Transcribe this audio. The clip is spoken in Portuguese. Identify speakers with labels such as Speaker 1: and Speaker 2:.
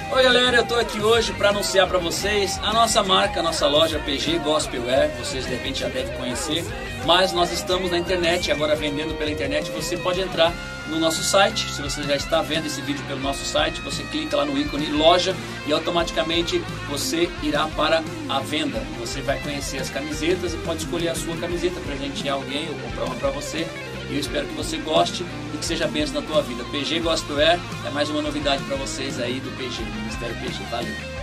Speaker 1: Oi galera, eu tô aqui hoje para anunciar para vocês a nossa marca, a nossa loja PG Gospel Wear. Vocês de repente já devem conhecer, mas nós estamos na internet, agora vendendo pela internet. Você pode entrar no nosso site, se você já está vendo esse vídeo pelo nosso site, você clica lá no ícone loja e automaticamente você irá para a venda. Você vai conhecer as camisetas e pode escolher a sua camiseta, presentear alguém ou comprar uma para você. Eu espero que você goste e que seja bênção na tua vida. PG Gospel Wear é mais uma novidade para vocês aí do PG, do Ministério PG. Valeu!